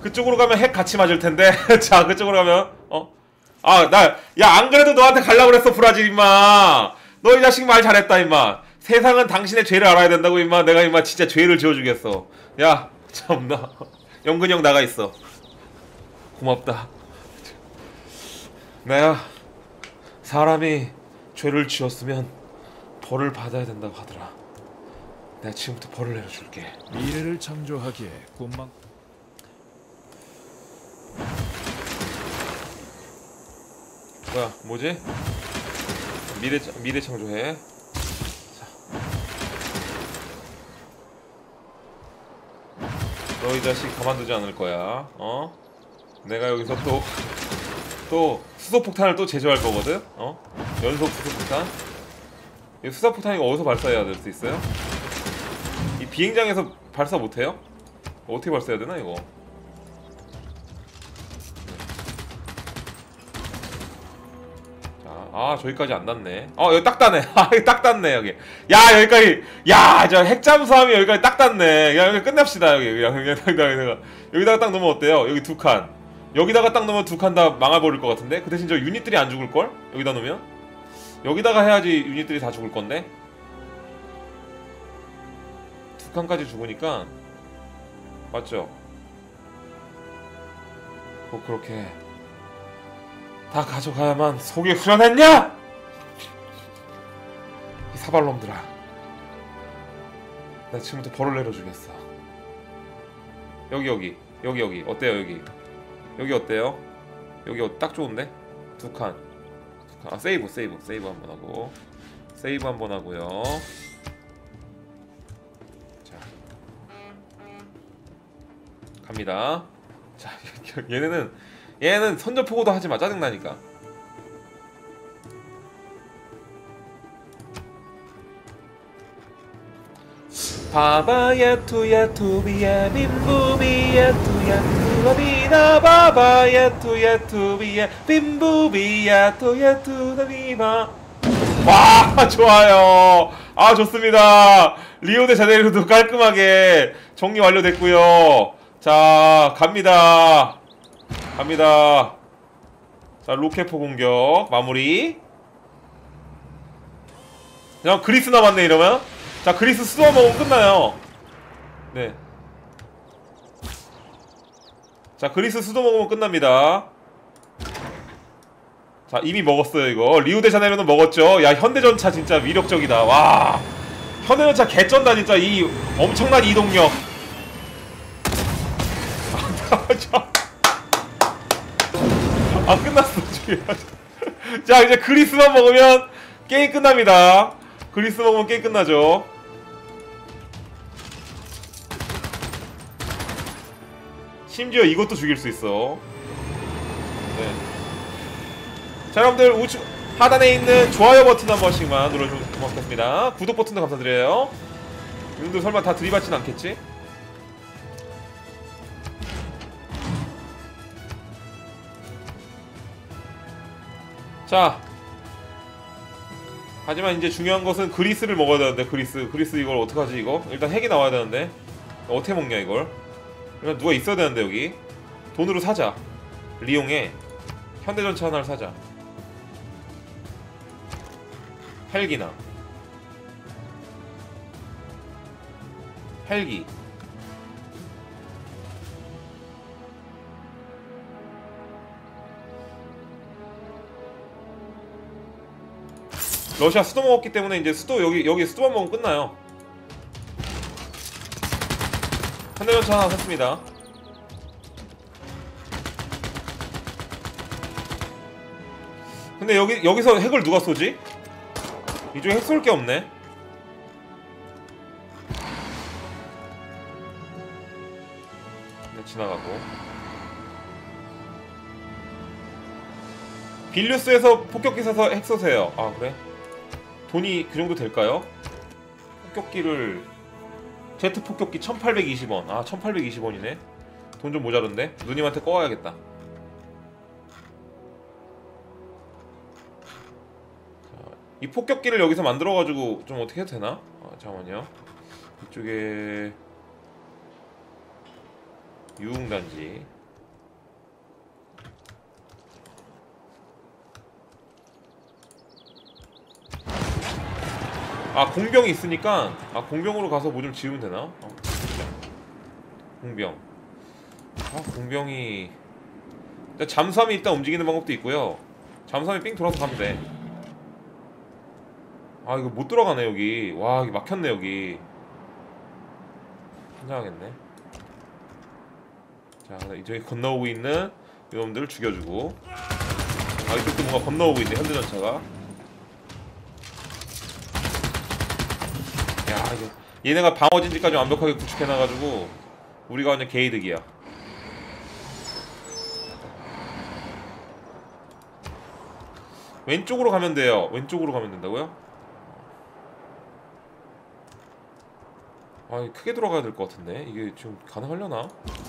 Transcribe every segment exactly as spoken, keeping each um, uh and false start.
그쪽으로 가면 핵 같이 맞을 텐데. 자, 그쪽으로 가면 어? 아, 나 야, 안 그래도 너한테 갈라 그랬어, 브라질 임마. 너 이 자식 말 잘했다, 임마. 세상은 당신의 죄를 알아야 된다고, 임마. 내가 임마 진짜 죄를 지어주겠어. 야, 참나. 영근이 형 나가 있어. 고맙다. 내가 사람이 죄를 지었으면 벌을 받아야 된다고 하더라. 내가 지금부터 벌을 내려줄게. 미래를 창조하기에 꿈만. 뭐야, 뭐지? 미래 미래 창조해. 자. 너 이 자식 가만두지 않을 거야. 어? 내가 여기서 또 또 수소폭탄을 또 제조할 거거든. 어? 연속 수소폭탄. 이 수소폭탄 이거 어디서 발사해야 될 수 있어요? 이 비행장에서 발사 못해요? 어떻게 발사해야 되나 이거? 아, 저기까지 안 닿네. 어, 여기 딱 닿네. 아, 여기 딱 닿네, 여기. 야, 여기까지. 야, 저 핵잠수함이 여기까지 딱 닿네. 야, 여기 끝냅시다, 여기. 여기, 여기다가, 여기다가 딱 넣으면 어때요? 여기 두 칸. 여기다가 딱 넣으면 두 칸 다 망해버릴 것 같은데? 그 대신 저 유닛들이 안 죽을걸? 여기다 넣으면? 여기다가 해야지 유닛들이 다 죽을 건데? 두 칸까지 죽으니까. 맞죠? 꼭 그렇게. 다 가져가야만 속이 후련했냐? 이 사발놈들아, 나 지금부터 벌을 내려주겠어. 여기 여기 여기 여기 어때요? 여기 여기 어때요? 여기 어, 딱 좋은데? 두 칸. 두 칸. 아, 세이브 세이브 세이브 한번 하고 세이브 한번 하고요. 자, 갑니다. 자, 얘네는 얘는 선전포고도 하지마. 짜증나니까. 바바야 투야 투비야 빔부비야 투야 투비나 바바야 투야 투비야 빔부비야 투야 투비나. 와, 좋아요. 아, 좋습니다. 리오데자네이루도 깔끔하게 정리 완료됐고요. 자, 갑니다. 갑니다. 자, 로켓포 공격 마무리. 그냥 그리스 남았네 이러면. 자, 그리스 수도 먹으면 끝나요. 네. 자, 그리스 수도 먹으면 끝납니다. 자, 이미 먹었어요 이거. 리우데자네이루는 먹었죠. 야, 현대전차 진짜 위력적이다. 와, 현대전차 개쩐다 진짜. 이 엄청난 이동력. 아, 끝났어. 자, 이제 그리스만 먹으면 게임 끝납니다. 그리스 먹으면 게임 끝나죠. 심지어 이것도 죽일 수 있어. 네. 자, 여러분들 우측 하단에 있는 좋아요 버튼 한 번씩만 눌러주면 고맙겠습니다. 구독 버튼도 감사드려요. 이분들 설마 다 들이받진 않겠지? 자, 하지만 이제 중요한 것은 그리스를 먹어야 되는데. 그리스 그리스 이걸 어떡하지 이거? 일단 핵이 나와야 되는데 어떻게 먹냐 이걸? 일단 누가 있어야 되는데 여기. 돈으로 사자. 리용에 현대전차 하나를 사자. 헬기나 헬기. 러시아 수도 먹었기 때문에 이제 수도 여기 여기 수도만 먹으면 끝나요. 현대전차 하나 샀습니다. 근데 여기 여기서 핵을 누가 쏘지? 이쪽에 핵 쏠 게 없네. 네, 지나가고. 빌뉴스에서 폭격기 사서 핵 쏘세요. 아, 그래? 돈이 그 정도 될까요? 폭격기를 제트 폭격기 천팔백이십 원. 아, 천팔백이십 원이네. 돈 좀 모자른데? 누님한테 꺼와야겠다. 이 폭격기를 여기서 만들어가지고 좀 어떻게 해도 되나? 아, 잠깐만요. 이쪽에 유흥단지. 아 공병이 있으니까 아 공병으로 가서 뭐 좀 지으면 되나? 어, 공병. 아 공병이 일단 잠수함이 일단 움직이는 방법도 있고요. 잠수함이 삥 돌아서 가면 돼. 아 이거 못 들어가네 여기. 와 여기 막혔네 여기. 긴장하겠네. 자 저기 건너오고 있는 이놈들을 죽여주고. 아 이쪽도 뭔가 건너오고 있네 현대전차가. 야 이거 얘네가 방어진지까지 완벽하게 구축해놔가지고 우리가 완전 개이득이야. 왼쪽으로 가면 돼요. 왼쪽으로 가면 된다고요? 아 크게 들어가야 될 것 같은데 이게 지금 가능하려나?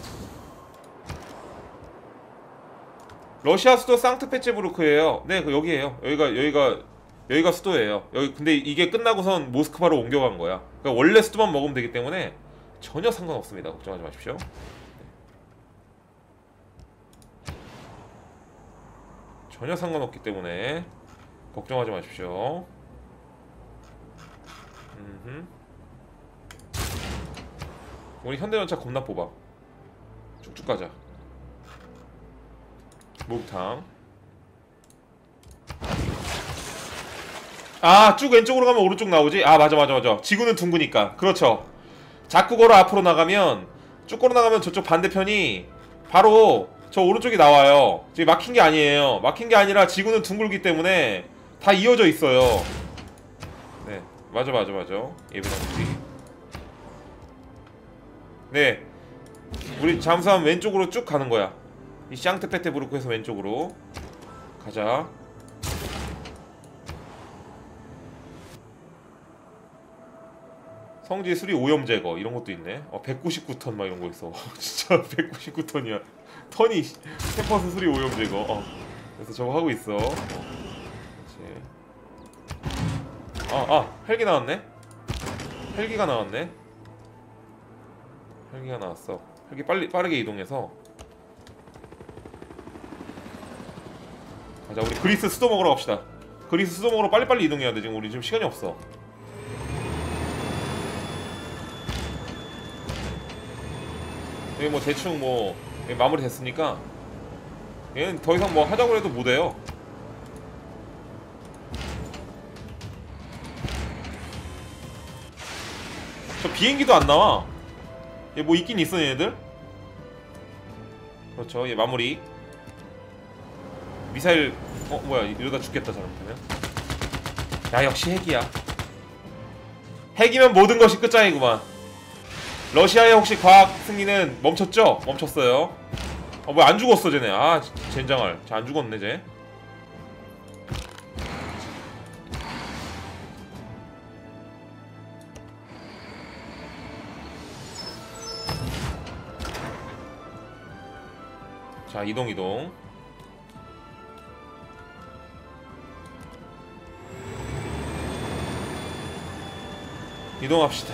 러시아 수도 상트페테르부르크예요. 네, 그 여기에요. 여기가 여기가 여기가 수도예요. 여기 근데 이게 끝나고선 모스크바로 옮겨간 거야. 그러니까 원래 수도만 먹으면 되기 때문에 전혀 상관없습니다. 걱정하지 마십시오. 전혀 상관없기 때문에 걱정하지 마십시오. 음흠. 우리 현대전차 겁나 뽑아. 쭉쭉 가자. 목탕. 아, 쭉 왼쪽으로 가면 오른쪽 나오지? 아, 맞아 맞아 맞아. 지구는 둥그니까. 그렇죠. 자꾸 걸어 앞으로 나가면 쭉 걸어 나가면 저쪽 반대편이 바로 저 오른쪽이 나와요. 지금 막힌 게 아니에요. 막힌 게 아니라 지구는 둥글기 때문에 다 이어져 있어요. 네, 맞아 맞아 맞아. 예비장치. 네, 우리 잠수함 왼쪽으로 쭉 가는 거야. 이 샹트페테부르크에서 왼쪽으로 가자. 성지 수리 오염 제거 이런 것도 있네. 어, 백구십구 톤 막 이런 거 있어. 진짜 백구십구 톤이야. 턴이 캠퍼스 수리 오염 제거. 어. 그래서 저거 하고 있어. 어. 그렇지. 아, 아, 헬기 나왔네. 헬기가 나왔네. 헬기가 나왔어. 헬기 빨리 빠르게 이동해서 가자. 우리 그리스 수도 먹으러 갑시다. 그리스 수도 먹으러 빨리빨리 이동해야 돼. 지금 우리 지금 시간이 없어. 여기 뭐 대충 뭐 마무리 됐으니까 얘는 더 이상 뭐 하자고 해도 못해요. 저 비행기도 안 나와. 얘 뭐 있긴 있어 얘네들. 그렇죠. 얘 마무리. 미사일. 어 뭐야 이러다 죽겠다 잘못하면. 야 역시 핵이야. 핵이면 모든 것이 끝장이구만. 러시아의 혹시 과학 승리는 멈췄죠? 멈췄어요. 어 뭐야 안 죽었어 쟤네. 아 젠장할. 쟤 안 죽었네 쟤. 자 이동 이동. 이동합시다.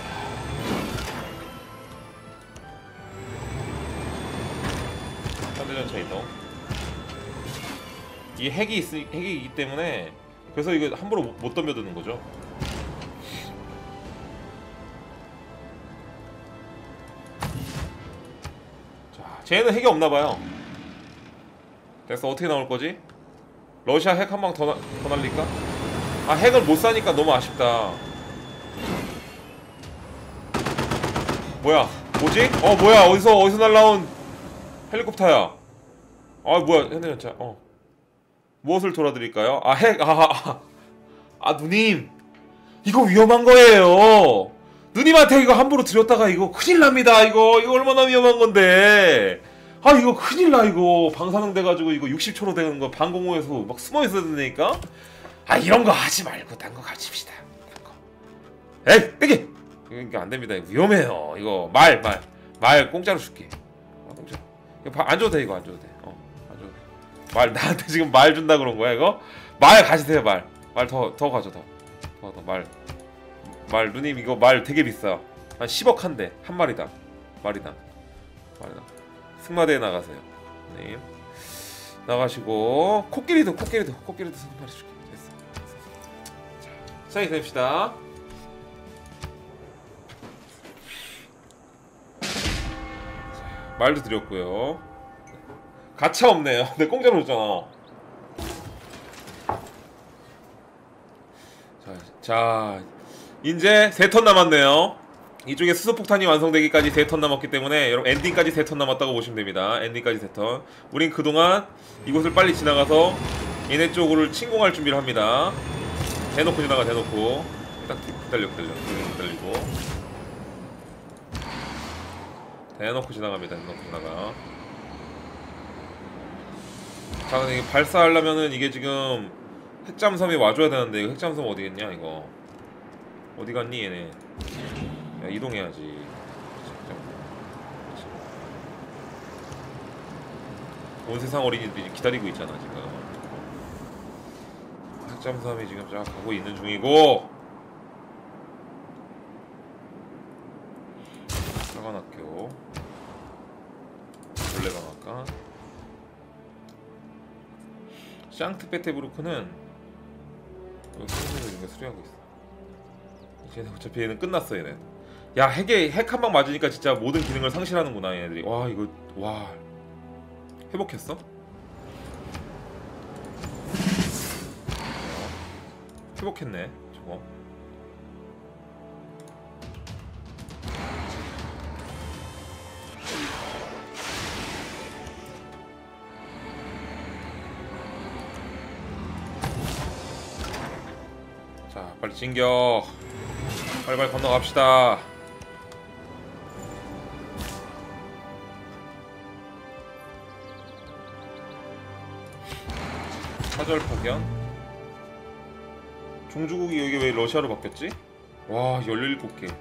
현대전차 이동. 이 핵이 있, 핵이 있기 때문에 그래서 이거 함부로 못, 못 덤벼드는 거죠. 자, 쟤는 핵이 없나봐요. 됐어. 어떻게 나올 거지? 러시아 핵 한 방 더 더 날릴까? 아 핵을 못 사니까 너무 아쉽다. 뭐야? 뭐지? 어 뭐야? 어디서 어디서 날라온 헬리콥터야? 아 뭐야? 현대전차. 어 무엇을 돌아드릴까요? 아 핵. 아, 아, 아 누님 이거 위험한 거예요. 누님한테 이거 함부로 드렸다가 이거 큰일 납니다. 이거 이거 얼마나 위험한 건데. 아 이거 큰일 나 이거. 방사능 돼가지고 이거 육십 초로 되는 거 방공호에서 막 숨어 있어야 된다니까. 아 이런 거 하지 말고 딴 거 가집시다. 딴 거. 에이 빼기. 이거 안 됩니다. 이거 위험해요. 이거 말 말 말 공짜로 줄게. 아, 공짜. 이거 안 줘도 돼 이거 안 줘도 돼. 어 안 줘도 돼. 말 나한테 지금 말 준다 그런 거야 이거? 말 가지세요 말. 말 더 더 가져 더. 더 더 말. 말 누님 이거 말 되게 비싸. 한 십억 한대 한 마리당. 말이당. 말이당. 승마대에 나가세요. 네. 나가시고 코끼리도 코끼리도 코끼리도 한 마리 줄게. 됐어. 자, 시작이 됩시다. 자, 말도 드렸고요. 가차 없네요. 내 공짜로 줬잖아. 자, 자 이제 세 턴 남았네요. 이쪽에 수소폭탄이 완성되기까지 세 턴 남았기 때문에 여러분 엔딩까지 세 턴 남았다고 보시면 됩니다. 엔딩까지 세 턴. 우린 그동안 이곳을 빨리 지나가서 얘네 쪽으로 침공할 준비를 합니다. 대놓고 지나가 대놓고. 딱 기다려 기다려 기다리고 대놓고 지나갑니다. 대놓고 지나가. 자 근데 이게 발사하려면은 이게 지금 핵잠섬이 와줘야 되는데 이거 핵잠섬 어디겠냐 이거. 어디 갔니 얘네. 야 이동해야지. 온 세상 어린이들이 기다리고 있잖아 지금. 핵잠수함이 지금 쫙 가고 있는 중이고. 사관학교 원래방학과 샹트페테부르크는 여기 이런 거 수리하고 있어. 쟤네 어차피 얘는 끝났어 얘는. 야 핵에 핵 한 방 맞으니까 진짜 모든 기능을 상실하는구나 얘네들이. 와 이거 와 회복했어? 회복했네 저거. 자 빨리 진격. 빨리빨리 건너갑시다. 사절 파견. 종주국이 여기 왜 러시아로 바뀌었지? 와 열일곱 개.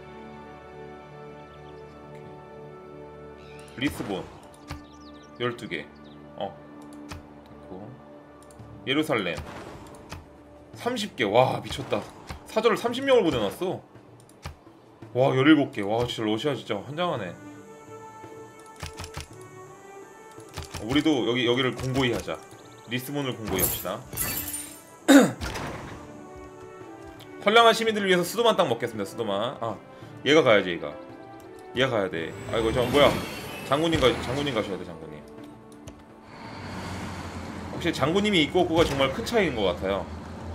리스본 열두 개. 어 됐고 예루살렘 삼십 개. 와 미쳤다. 사절을 삼십 명을 보내놨어. 와 열일곱 개. 와 진짜 러시아 진짜 환장하네. 우리도 여기 여기를 공고히 하자. 리스본을 공고히 합시다. 선량한 시민들을 위해서 수도만 딱 먹겠습니다. 수도만. 아 얘가 가야지 얘가. 얘가 가야 돼. 아이고 저 뭐야? 장군님 가 장군님 가셔야 돼 장군님. 확실히 장군님이 있고 없고가 정말 큰 차이인 것 같아요.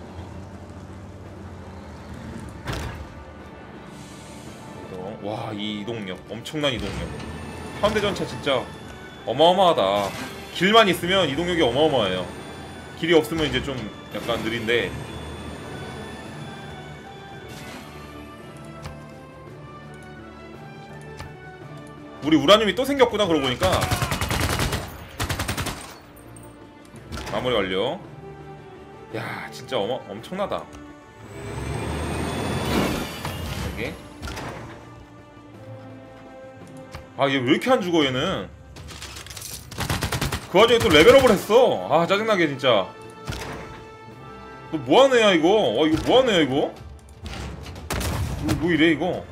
이동. 와 이 이동력 엄청난 이동력. 현대 전차 진짜 어마어마하다. 길만 있으면 이동력이 어마어마해요. 길이 없으면 이제 좀 약간 느린데. 우리 우라늄이 또 생겼구나 그러고 보니까. 마무리 완료. 야 진짜 어마 엄청나다. 여기. 아 얘 왜 이렇게 안 죽어 얘는. 그 와중에 또 레벨업을 했어. 아 짜증나게 진짜. 너 뭐하는 애야 이거. 어 이거 뭐하는 애야 이거. 이거 뭐 이래 이거.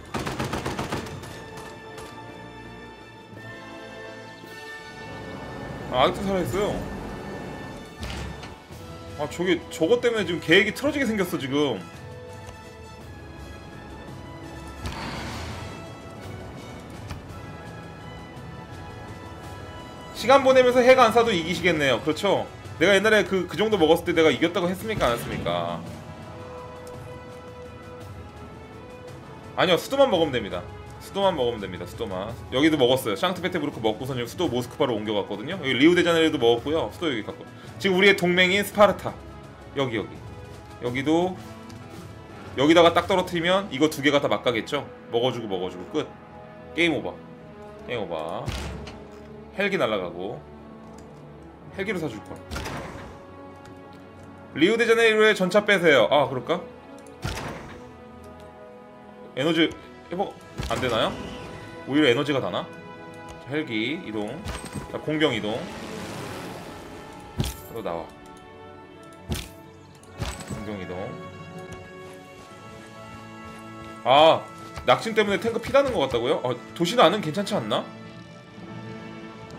아, 아직도 살아있어요. 아 저게 저것 때문에 지금 계획이 틀어지게 생겼어 지금. 시간 보내면서 핵 안 쏴도 이기시겠네요. 그렇죠? 내가 옛날에 그, 그 정도 먹었을 때 내가 이겼다고 했습니까? 안 했습니까? 아니요 수도만 먹으면 됩니다. 수도만 먹으면 됩니다. 수도만. 여기도 먹었어요. 샹트페테부르크 먹고선 여기 수도 모스크바로 옮겨갔거든요. 여기 리우데자네이루도 먹었고요. 수도 여기 갔고. 지금 우리의 동맹인 스파르타. 여기 여기. 여기도 여기다가 딱 떨어뜨리면 이거 두 개가 다 막가겠죠? 먹어주고 먹어주고 끝. 게임 오버. 게임 오버. 헬기 날아가고. 헬기로 사줄걸. 리우데자네이루에 전차 빼세요. 아 그럴까? 에너지 회복 안되나요? 오히려 에너지가 다나? 자, 헬기 이동. 자 공병 이동. 또 나와. 공병 이동. 아 낙심 때문에 탱크 피나는 것 같다고요? 아, 도시는 안은 괜찮지 않나?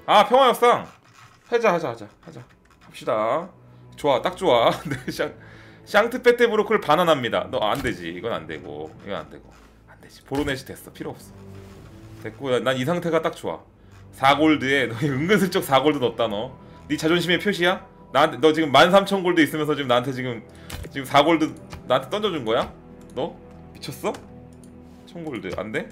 아 평화협상 하자 하자 하자 하자 합시다. 좋아 딱 좋아. 네, 샹 샹트페테 브로크를 반환합니다. 너 안되지. 이건 안되고 이건 안되고 안되지. 보로넷이 됐어. 필요 없어. 됐고 난 이 상태가 딱 좋아. 사 골드에 너 은근슬쩍 사 골드 넣었다. 너 네 자존심의 표시야? 나한테 너 지금 만 삼천 골드 있으면서 지금 나한테 지금 지금 사 골드 나한테 던져준 거야? 너? 미쳤어? 천 골드 안돼?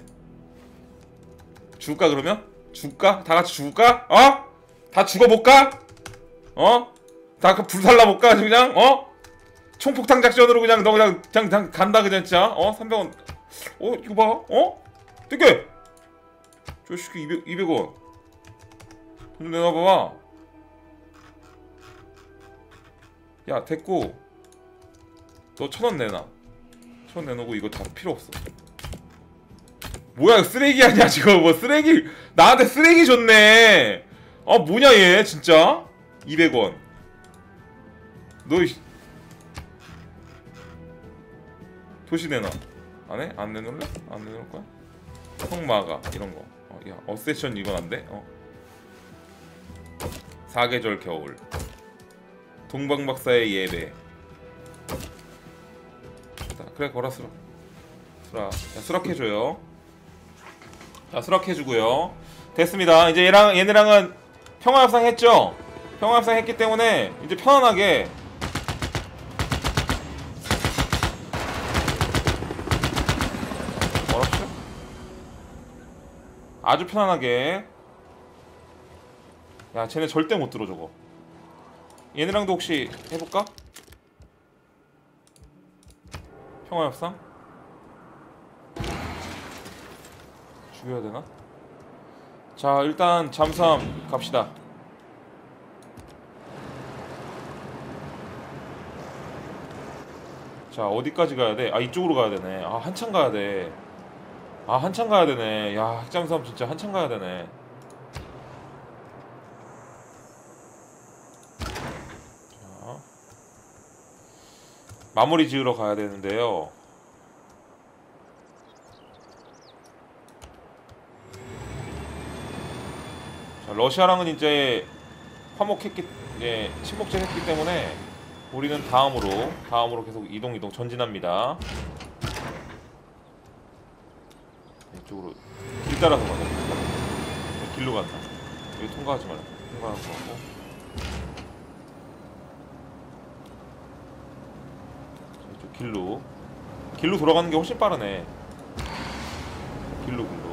죽을까 그러면? 죽을까? 다같이 죽을까? 어? 다 죽어볼까? 어? 다 불살라볼까 그냥? 어? 총폭탄 작전으로 그냥 너 그냥 그냥, 그냥 간다 그냥 진짜 어? 삼백 원 어? 이거 봐 어? 되게 저 새끼 이백, 이백 원 돈 좀 내놔봐봐. 야 됐고 너 천 원 내놔. 천 원 내놓고 이거 다 필요 없어. 뭐야 쓰레기 아니야 지금. 뭐 쓰레기 나한테 쓰레기 줬네. 아 뭐냐 얘 진짜. 이백 원 너 도시 내놔. 안 해? 안 내놓을래? 안 내놓을 거야? 성마가 이런거 어, 야 어세션 이건 안돼? 어. 사계절 겨울 동방박사의 예배. 자, 그래 걸어 수락 수락 자, 수락해줘요. 자 수락해주고요. 됐습니다. 이제 얘랑 얘네랑은 평화협상 했죠? 평화협상 했기 때문에 이제 편안하게 뭐랍시오? 아주 편안하게. 야 쟤네 절대 못 들어 저거. 얘네랑도 혹시 해볼까? 평화협상? 죽여야 되나? 자 일단 잠수함 갑시다. 자 어디까지 가야 돼? 아 이쪽으로 가야 되네. 아 한참 가야 돼. 아 한참 가야 되네. 야 핵잠수함 진짜 한참 가야 되네. 자 마무리 지으러 가야 되는데요. 자 러시아랑은 이제 화목했기 이제 침묵제 했기 때문에 우리는 다음으로 다음으로 계속 이동 이동 전진합니다. 이쪽으로 길 따라서 가자. 길로 간다. 여기 통과하지 말라. 통과하고 가고. 이쪽 길로 길로 돌아가는 게 훨씬 빠르네. 길로 길로.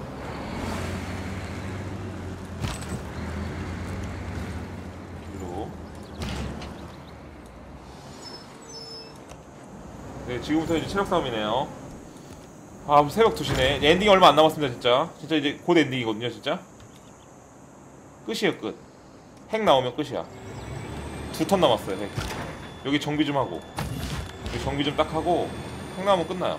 네, 지금부터 이제 체력 싸움이네요. 아, 새벽 두 시네. 엔딩이 얼마 안 남았습니다, 진짜. 진짜 이제 곧 엔딩이거든요, 진짜. 끝이에요, 끝. 핵 나오면 끝이야. 두 턴 남았어요, 핵. 여기 정비 좀 하고. 여기 정비 좀 딱 하고, 핵 나오면 끝나요.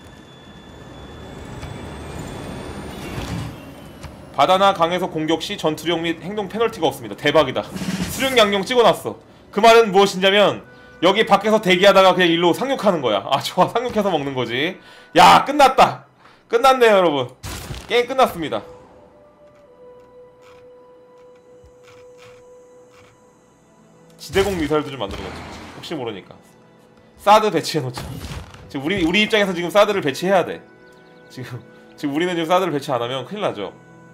바다나 강에서 공격 시 전투력 및 행동 페널티가 없습니다. 대박이다. 수륙 양용 찍어놨어. 그 말은 무엇이냐면 여기 밖에서 대기하다가 그냥 일로 상륙하는 거야. 아 좋아 상륙해서 먹는 거지. 야 끝났다. 끝났네요 여러분. 게임 끝났습니다. 지대공 미사일도 좀 만들어놨지. 혹시 모르니까. 사드 배치해놓자. 지금 우리 우리 입장에서 지금 사드를 배치해야 돼. 지금 지금 우리는 지금 사드를 배치 안 하면 큰일 나죠.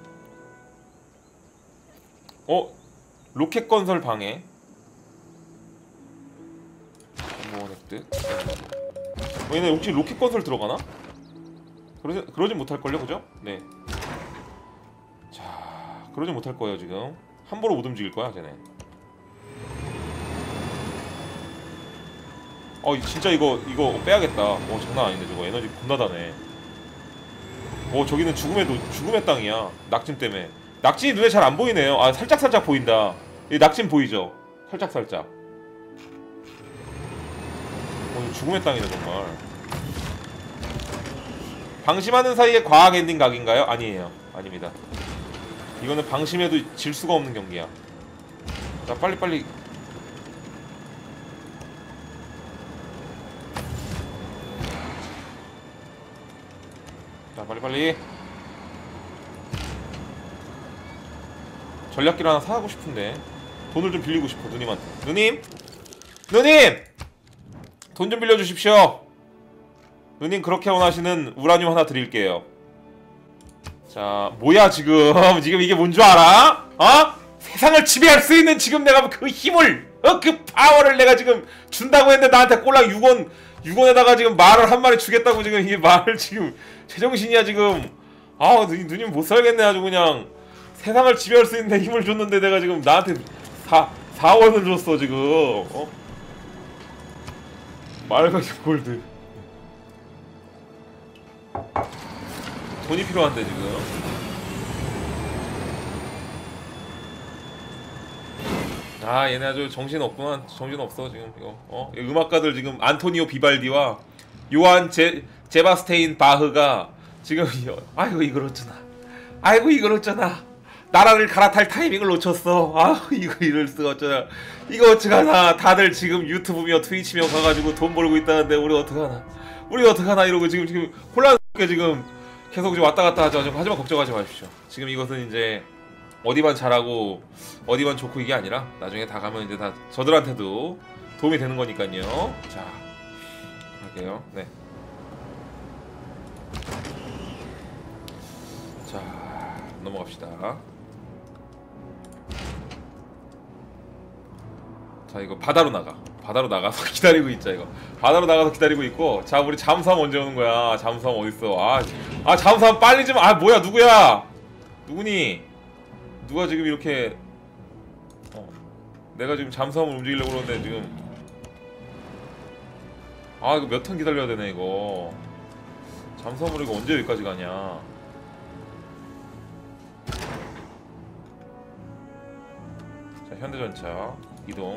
어? 로켓 건설 방해. 어, 얘네 혹시 로켓 건설 들어가나? 그러지, 그러진 못할걸요 그죠? 네. 자 그러진 못할거예요 지금. 함부로 못 움직일거야 쟤네. 어 진짜 이거 이거 빼야겠다. 어 장난 아닌데 저거 에너지 겁나 다네. 어 저기는 죽음의 도, 죽음의 땅이야. 낙진 때문에. 낙진이 눈에 잘 안 보이네요. 아 살짝살짝 보인다. 이 낙진 보이죠? 살짝살짝. 어, 죽음의 땅이네 정말. 방심하는 사이에 과학 엔딩 각인가요? 아니에요. 아닙니다. 이거는 방심해도 질 수가 없는 경기야. 자 빨리빨리. 자 빨리빨리. 전략기를 하나 사고 싶은데 돈을 좀 빌리고 싶어 누님한테. 누님! 누님! 돈 좀 빌려주십시오. 누님 그렇게 원하시는 우라늄 하나 드릴게요. 자 뭐야 지금 지금 이게 뭔 줄 알아? 어? 세상을 지배할 수 있는 지금 내가 그 힘을 어? 그 파워를 내가 지금 준다고 했는데 나한테 꼴랑 육 원 육 원에다가 지금 말을 한 마리 주겠다고 지금 이게 말을 지금 제정신이야 지금. 아 누님, 누님 못 살겠네 아주 그냥. 세상을 지배할 수 있는 힘을 줬는데 내가 지금 나한테 사, 사 원을 줬어 지금. 어? 말가기 골드. 돈이 필요한데 지금. 아 얘네 아주 정신 없구만. 정신 없어 지금 이거. 어? 음악가들 지금 안토니오 비발디와 요한 제 제바스테인 바흐가 지금 아이고 이걸 어쩌나. 아이고 이걸 어쩌나. 나라를 갈아탈 타이밍을 놓쳤어. 아 이거 이럴 수가 어쩌나. 이거 어떡하나. 다들 지금 유튜브며 트위치며 가가지고 돈 벌고 있다는데 우리 어떡하나. 우리 어떡하나 이러고 지금 지금 혼란스럽게 지금 계속 지금 왔다 갔다 하죠. 하지만 걱정하지 마십시오. 지금 이것은 이제 어디만 잘하고 어디만 좋고 이게 아니라 나중에 다 가면 이제 다 저들한테도 도움이 되는 거니까요. 자 갈게요. 네. 자 넘어갑시다. 자 이거 바다로 나가. 바다로 나가서 기다리고 있자 이거. 바다로 나가서 기다리고 있고. 자 우리 잠수함 언제 오는 거야? 잠수함 어딨어? 아, 아 잠수함 빨리 좀. 아 뭐야 누구야? 누구니? 누가 지금 이렇게 어, 내가 지금 잠수함을 움직이려고 그러는데 지금. 아 이거 몇 턴 기다려야 되네 이거. 잠수함으로 이거 언제 여기까지 가냐. 자 현대전차 이동.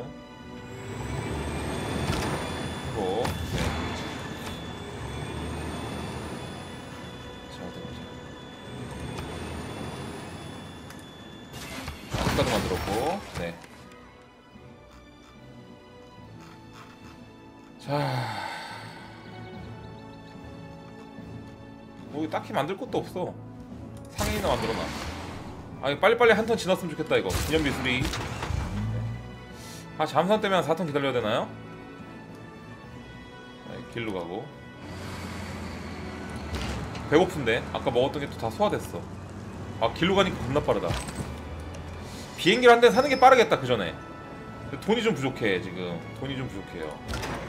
고. 네. 자 어디 보자. 아까도 만들었고. 네. 자. 뭐 딱히 만들 것도 없어. 상인이나 만들어놔. 아 빨리빨리 한 턴 지났으면 좋겠다 이거. 기념비 수리. 네. 아 잠수함 때문에 한 사 턴 기다려야 되나요? 네, 길로 가고. 배고픈데? 아까 먹었던 게 또 다 소화됐어. 아 길로 가니까 겁나 빠르다. 비행기를 한 대 사는 게 빠르겠다 그 전에. 돈이 좀 부족해 지금. 돈이 좀 부족해요.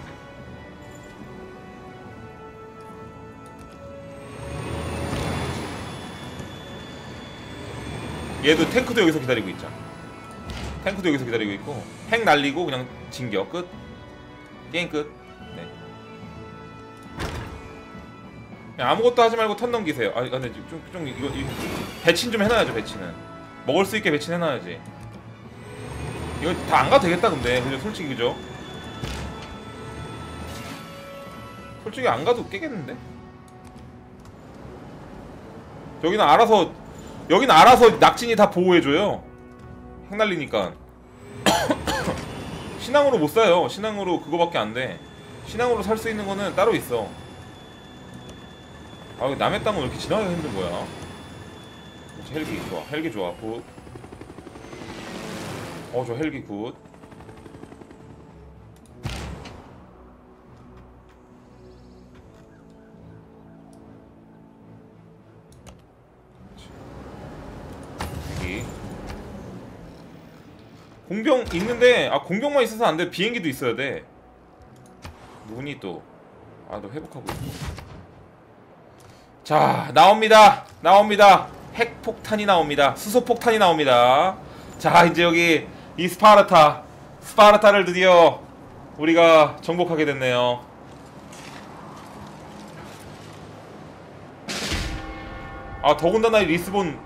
얘도 탱크도 여기서 기다리고 있자. 탱크도 여기서 기다리고 있고. 핵 날리고 그냥 진격 끝. 게임 끝. 네. 그냥 아무것도 하지 말고 턴 넘기세요. 아 근데 좀, 좀 이거 이, 배치는 좀 해놔야죠. 배치는 먹을 수 있게 배치는 해놔야지. 이거 다 안 가도 되겠다 근데. 그죠 솔직히 그죠? 솔직히 안 가도 깨겠는데? 여기는 알아서 여기는 알아서 낙진이 다 보호해줘요. 핵 날리니까. 신앙으로 못 사요. 신앙으로 그거밖에 안 돼. 신앙으로 살 수 있는 거는 따로 있어. 아 남의 땅은 왜 이렇게 지나가기가 힘든 거야. 헬기 좋아. 헬기 좋아. 굿. 어 저 헬기 굿. 헬기. 공병 있는데 아 공병만 있어서 안 돼. 비행기도 있어야 돼. 눈이 또 아 너 회복하고 있어. 자 나옵니다. 나옵니다. 핵폭탄이 나옵니다. 수소폭탄이 나옵니다. 자 이제 여기 이 스파르타 스파르타를 드디어 우리가 정복하게 됐네요. 아 더군다나 이 리스본.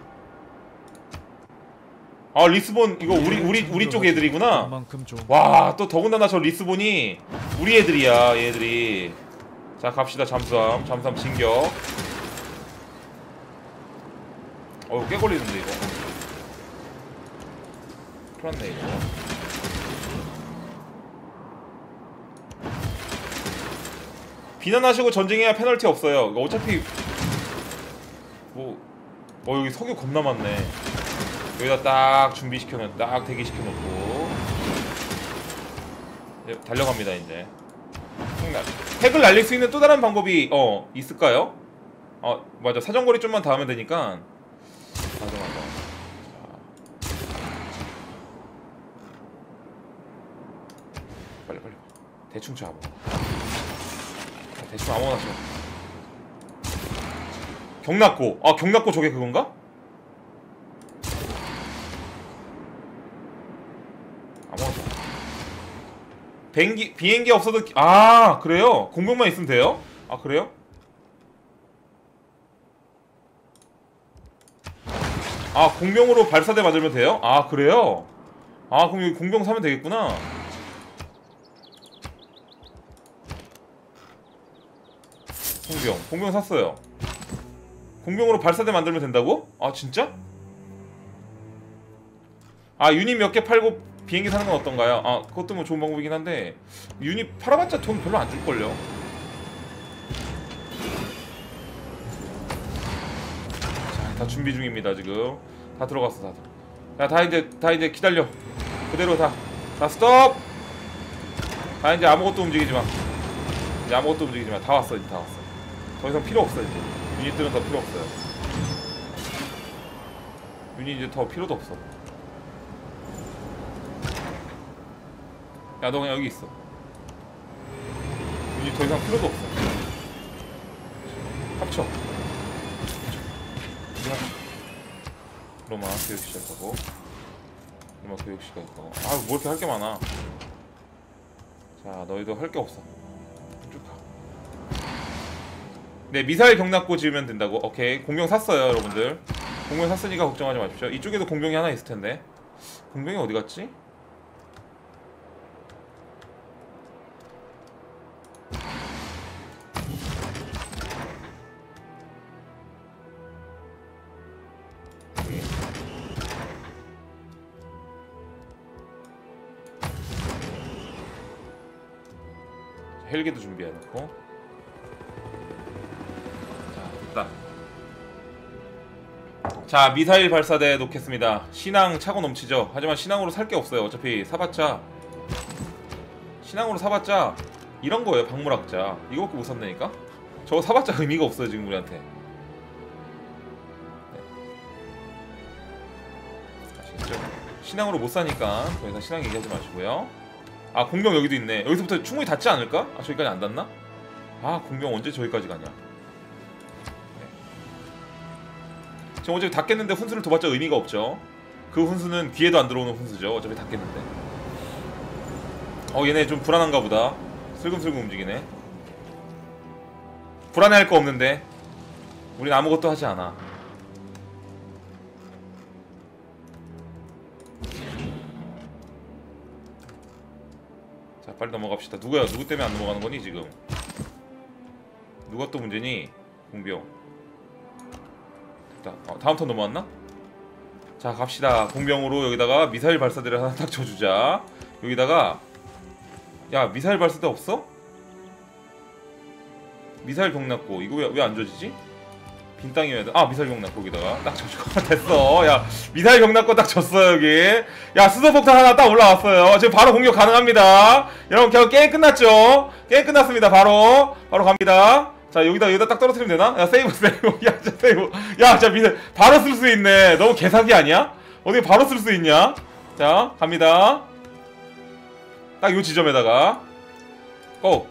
아 리스본 이거 우리 우리 우리 쪽 애들이구나. 와 또 더군다나 저 리스본이 우리 애들이야 얘들이. 자 갑시다. 잠수함 잠수함 진격. 어우 꽤 걸리는데 이거. 큰일났네 이거. 비난하시고 전쟁해야 페널티 없어요. 이거 어차피 뭐 어 여기 석유 겁나 많네. 여기다 딱 준비시켜놓고 딱 대기시켜놓고 이제 달려갑니다. 이제 핵을 날릴 수 있는 또 다른 방법이 어 있을까요? 어 맞아, 사정거리 좀만 더 하면 되니까. 맞아 맞아. 빨리 빨리 대충 쳐. 대충 아무거나 쳐. 경납고. 아 경납고 저게 그건가? 아무거나 쳐. 비행기 비행기 없어도. 아 그래요? 공격만 있으면 돼요? 아 그래요? 아 공병으로 발사대 맞으면 돼요? 아 그래요? 아 그럼 여기 공병 사면 되겠구나. 공병 공병 샀어요. 공병으로 발사대 만들면 된다고? 아 진짜? 아 유닛 몇 개 팔고 비행기 사는 건 어떤가요? 아 그것도 뭐 좋은 방법이긴 한데 유닛 팔아봤자 돈 별로 안 줄걸요? 자, 다 준비 중입니다. 지금 다 들어갔어. 다 들어. 야, 다 이제 다 이제 기다려. 그대로 다 다 스톱. 다 이제 아무것도 움직이지 마. 이제 아무것도 움직이지 마. 다 왔어. 이제 다 왔어. 더 이상 필요 없어. 이제 유닛들은 더 필요 없어요. 유닛 이제 더 필요도 없어. 야, 너 그냥 여기 있어. 유닛 더 이상 필요도 없어. 합쳐. 이제 합쳐. 로마 교육 시작하고. 로마 교육 시작하고. 아, 뭐 이렇게 할 게 많아. 자, 너희도 할 게 없어. 쭉 가. 네, 미사일 경납고 지으면 된다고. 오케이. 공병 샀어요, 여러분들. 공병 샀으니까 걱정하지 마십시오. 이쪽에도 공병이 하나 있을 텐데. 공병이 어디 갔지? 헬기도 준비해놓고. 자, 됐다. 자, 미사일 발사대 놓겠습니다. 신앙 차고 넘치죠. 하지만 신앙으로 살 게 없어요. 어차피 사봤자 신앙으로 사봤자 이런 거예요. 박물학자 이거밖에 못 산다니까. 저거 사봤자 의미가 없어요 지금 우리한테. 네. 아시겠죠? 신앙으로 못 사니까 더 이상 신앙 얘기하지 마시고요. 아 공병 여기도 있네. 여기서부터 충분히 닿지 않을까? 아 저기까지 안 닿나? 아 공병 언제 저기까지 가냐. 네. 지금 어차피 닿겠는데 훈수를 둬봤자 의미가 없죠. 그 훈수는 귀에도 안 들어오는 훈수죠. 어차피 닿겠는데. 어 얘네 좀 불안한가 보다. 슬금슬금 움직이네. 불안해할 거 없는데 우린 아무것도 하지 않아. 자 빨리 넘어갑시다. 누구야? 누구 때문에 안 넘어가는 거니 지금? 누가 또 문제니? 공병. 됐다. 어, 다음 턴 넘어왔나? 자 갑시다. 공병으로 여기다가 미사일 발사대를 하나 딱 쳐주자. 여기다가 야 미사일 발사대 없어? 미사일 경납고 이거 왜 왜 안 줘지지? 빈 땅이어야 돼. 아 미사일 경납고 여기다가 딱 쳐주고 됐어. 야 미사일 경납고 딱 졌어 여기. 야 수소폭탄 하나 딱 올라왔어요. 지금 바로 공격 가능합니다. 여러분 그냥 게임 끝났죠? 게임 끝났습니다. 바로 바로 갑니다. 자 여기다 여기다 딱 떨어뜨리면 되나? 야 세이브 세이브. 야 진짜 세이브. 야 진짜 미사일 바로 쓸 수 있네. 너무 개사기 아니야? 어떻게 바로 쓸 수 있냐? 자 갑니다. 딱 요 지점에다가 고!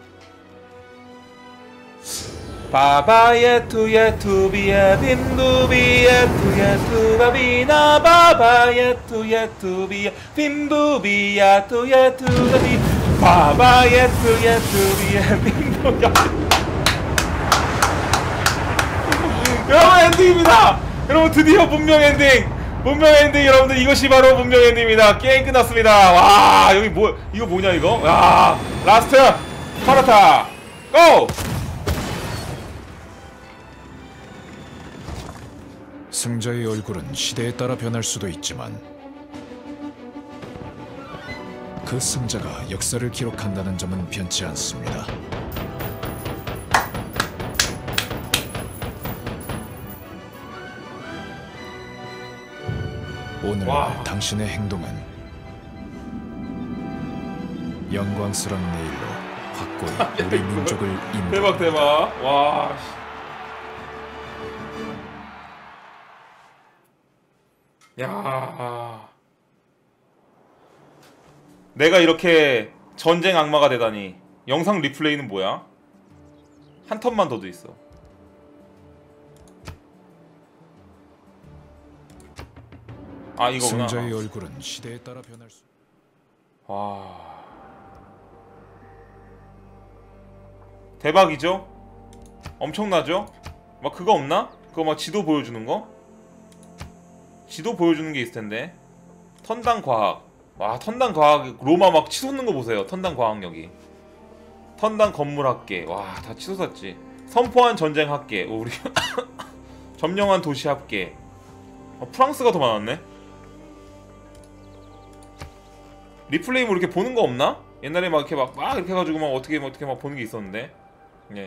바바예 투예 투비예 빈두비예 투예 투바비나 바바예 투예 투비예 빈두비야 투예 투바비 바바예 투예 투비예 빈두야. 여러분 엔딩입니다. 여러분 드디어 문명 엔딩. 문명 엔딩 여러분들 이것이 바로 문명 엔딩입니다. 게임 끝났습니다. 와 여기 뭐 이거 뭐냐 이거? 야 라스트 파라타 고! 승자의 얼굴은 시대에 따라 변할 수도 있지만 그 승자가 역사를 기록한다는 점은 변치 않습니다. 오늘 와. 당신의 행동은 영광스러운 내일로 확고히 우리 민족을 인도한다. 대박 대박. 와. 야. 내가 이렇게 전쟁 악마가 되다니. 영상 리플레이는 뭐야? 한 턴만 더도 있어. 아 이거구나. 승자의 얼굴은 시대에 따라 변할 수. 와. 대박이죠? 엄청나죠? 막 그거 없나? 그거 막 지도 보여주는 거? 지도 보여주는 게 있을 텐데. 턴당 과학. 와, 턴당 과학. 로마 막 치솟는 거 보세요. 턴당 과학력이. 턴당 건물학계. 와, 다 치솟았지. 선포한 전쟁 학계. 오, 우리 점령한 도시 학계. 어, 프랑스가 더 많았네. 리플레이 뭐 이렇게 보는 거 없나? 옛날에 막 이렇게 막, 막 이렇게 해가지고 막 어떻게 막 어떻게 막 보는 게 있었는데. 예.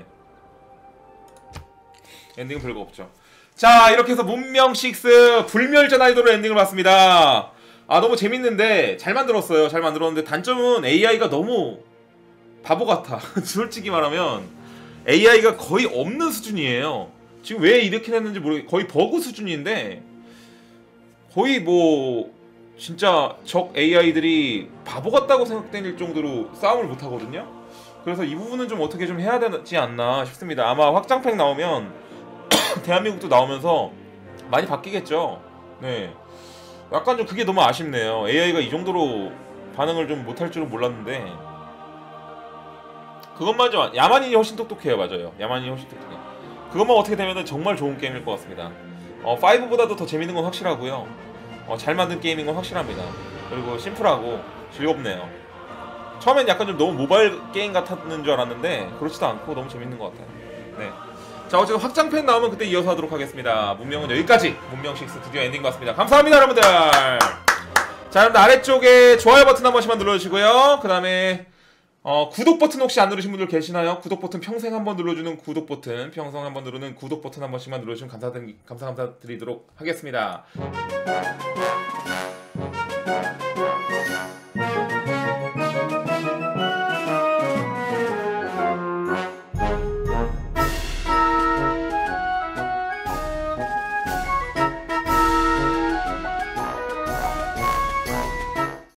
엔딩은 별거 없죠. 자, 이렇게 해서 문명 육 불멸전 아이돌의 엔딩을 봤습니다. 아, 너무 재밌는데 잘 만들었어요. 잘 만들었는데 단점은 에이아이가 너무 바보 같아. 솔직히 말하면 에이아이가 거의 없는 수준이에요. 지금 왜 이렇게 했는지 모르겠. 거의 버그 수준인데 거의 뭐 진짜 적 에이아이들이 바보 같다고 생각될 정도로 싸움을 못 하거든요. 그래서 이 부분은 좀 어떻게 좀 해야 되지 않나 싶습니다. 아마 확장팩 나오면 대한민국도 나오면서 많이 바뀌겠죠. 네. 약간 좀 그게 너무 아쉽네요. 에이아이가 이 정도로 반응을 좀 못할 줄은 몰랐는데 그것만 좀 야만인이 훨씬 똑똑해요. 맞아요. 야만인이 훨씬 똑똑해. 그것만 어떻게 되면 정말 좋은 게임일 것 같습니다. 어, 오보다도 더 재밌는 건 확실하고요. 어, 잘 만든 게임인 건 확실합니다. 그리고 심플하고 즐겁네요. 처음엔 약간 좀 너무 모바일 게임 같았는 줄 알았는데 그렇지도 않고 너무 재밌는 것 같아요. 네. 자, 어쨌든 확장팩 나오면 그때 이어서 하도록 하겠습니다. 문명은 여기까지. 문명 육 드디어 엔딩 봤습니다. 감사합니다, 여러분들. 자, 여러분들 아래쪽에 좋아요 버튼 한 번씩만 눌러주시고요. 그 다음에 어, 구독 버튼 혹시 안 누르신 분들 계시나요? 구독 버튼 평생 한번 눌러주는 구독 버튼, 평생 한번 누르는 구독 버튼 한 번씩만 눌러주시면 감사드리, 감사 감사드리도록 하겠습니다.